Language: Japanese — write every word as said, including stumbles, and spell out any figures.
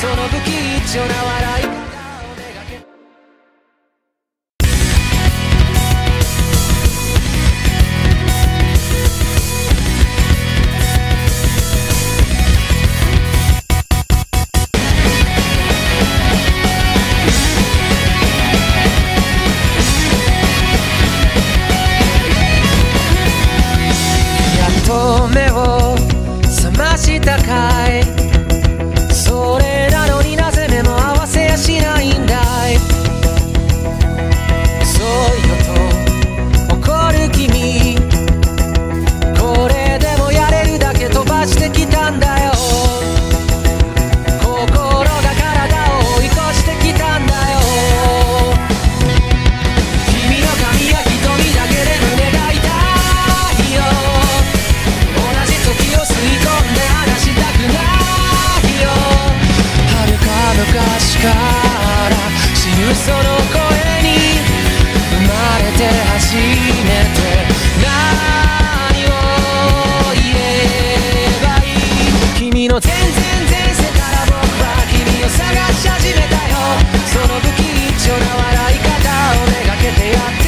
その不吉祥な笑い方をめがけ目を覚ましたかい。それなのになぜ目も合わせやしないんだい。遅いよと怒る君、これでもやれるだけ飛ばしてきたんだよ。心が体を追い越してきたんだよ。君の髪や瞳だけで胸が痛いよ。昔から知るその声に生まれて初めて何を言えばいい。君の全然前世から僕は君を探し始めたよ。その不吉祥な笑い方をめがけてやって